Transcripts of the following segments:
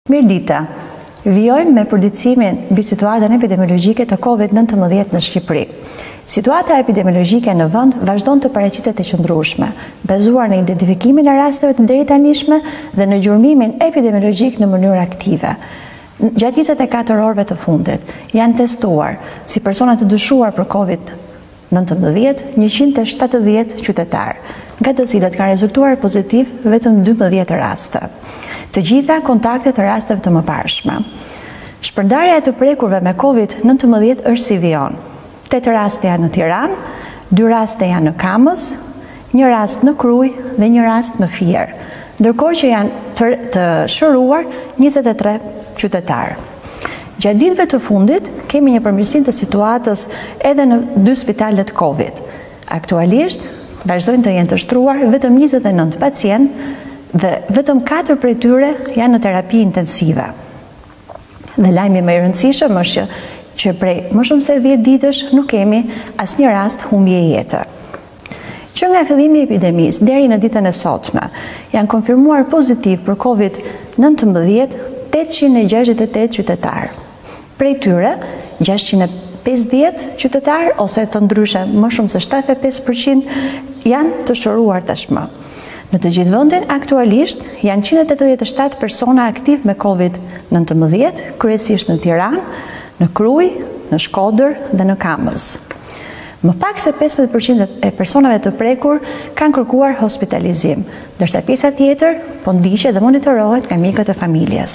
Mirdita, vijojmë me përditësimin mbi situatën epidemiologjike të COVID-19 në Shqipëri. Situata epidemiologjike në vend vazhdon të paraqitet e qëndrueshme, bazuar në identifikimin e rasteve të deritanishme dhe në gjurmimin epidemiologjik në mënyrë aktive. Gjatë 24 orëve të fundit janë testuar si persona të dyshuar për COVID-19 170 qytetarë, nga të cilët kanë rezultuar pozitiv vetëm 12 raste. Të gjitha kontakte të rasteve të mëparshme. Shpërndarja e të prekurve me COVID-19 është si vijon. 8 raste janë në Tiranë, 2 raste janë në Kamës, 1 rast në Krujë dhe 1 rast në Fier, ndërkohë që janë të shëruar 23 qytetarë. Gjatë ditëve të fundit kemi një përmirësim të situatës edhe në 2 spitalet COVID. Aktualisht vazhdojnë të jenë të shtruar vetëm 29 pacientë dhe vetëm 4 prej tyre janë në terapi intensive. Dhe lajmi më i rëndësishëm është që prej më shumë se 10 ditësh nuk kemi asnjë rast humbje jete. Që nga fillimi i epidemisë deri në ditën e sotme janë konfirmuar pozitiv për COVID-19 868 qytetarë. Prej tyre 650 qytetarë ose të ndryshe më shumë se 75% janë të shëruar tashmë. Në të gjithë vendin aktualisht janë 187 persona aktiv me COVID-19, kryesisht në Tiranë, në Krujë, në Shkodër dhe në Kamës. Më pak se 15% e personave të prekur kanë kërkuar hospitalizim, ndërsa pjesa tjetër po ndiqet dhe monitorohet nga mjekët e familjes.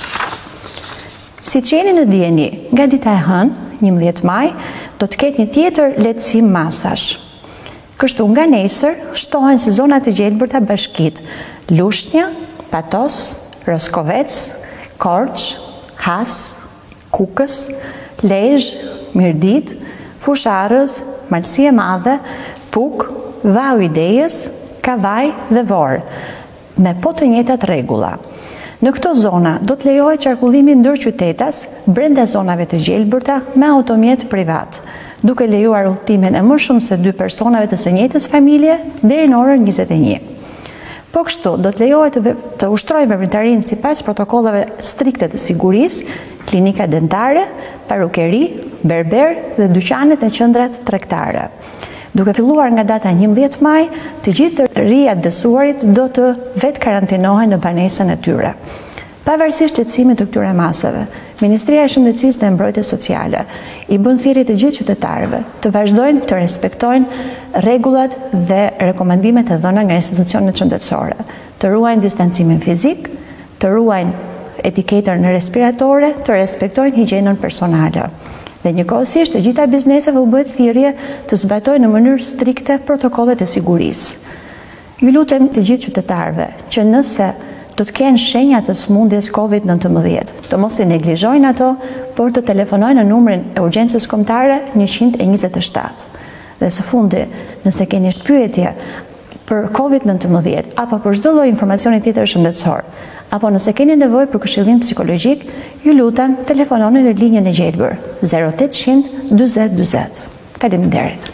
Siç jeni në dieni, nga dita e hënë, 11 maj, do të ketë një tjetër lehtësim masash. Kështu nga nesër shtohen si zonat e gjelbërta bashkit Lushnja, Patos, Roskovec, Korç, Has, Kukës, Lezhë, Mirdit, Fusharës, Malësi e Madhe, Puk, Vau i Dejës, Kavaj dhe Vorë, me po të njëjtat rregulla. Në këto zona do të lejohet qarkullimi ndër qytetas brenda zonave të gjelbërta me automjet privat, duke lejuar udhëtimin e më shumë se 2 personave të së njëjtës familje deri në orën 21. Po kështu, do të lejohet të ushtrojë veprimtarinë sipas protokollave strikte të sigurisë, klinika dentare, parukeri, berber dhe dyqanet e qendrat tregtare. Duke filluar nga data 11 maj, të gjithë të rijat dësuarit do të vetë karantinohen në banesën e tyre. Pavarësisht lehtësimit të këtyre masave, Ministria e Shëndetësisë dhe Mbrojtjes Sociale i bën thirrje të gjithë qytetarëve të vazhdojnë të respektojnë rregullat dhe rekomandimet e dhëna nga institucionet shëndetësore, të ruajnë distancimin fizik, të ruajnë etiketën respiratore, të respektojnë higjienën personale. Dhe njëkohësisht të gjitha bizneseve u bëhet thirrje të zbatojnë në mënyrë strikte protokollet e sigurisë. Ju lutem të gjithë qytetarëve që nëse do të kenë shenja të sëmundjes COVID-19, të mos i neglizhojnë ato, por të telefonojnë në numrin e urgjencës kombëtare 127. Dhe së fundi, nëse keni pyetje për COVID-19 apo për çdo lloj informacioni tjetër shëndetësor, apo nëse keni nevojë për këshillim psikologjik, ju lutem telefononi në linjën e gjelbër 0800 40 40. Faleminderit.